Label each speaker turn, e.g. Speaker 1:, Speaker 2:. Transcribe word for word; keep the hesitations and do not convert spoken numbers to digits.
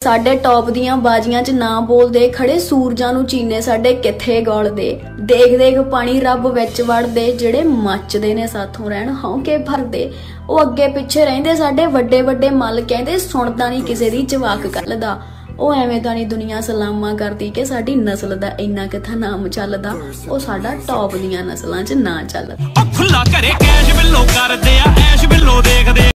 Speaker 1: साडे टॉप दियां बाजियां च ना बोलदे, खड़े सूरजां नू चीने साडे किथे गौलदे। देख देख पानी रब विच वड़दे, जेड़े मचदे ने साथों रहन हौंके भरदे। ओ अगे पिछे रहिंदे साडे वड्डे वड्डे मल, कहंदे सुणदा नहीं किसे दी जवाक कल दा। ओ एवें तां नहीं दुनिया सलामा करदी कि साडी नस्ल दा इन्ना किथा नाम चलदा। ओ साडा टॉप दियां नस्लां च ना चलदा।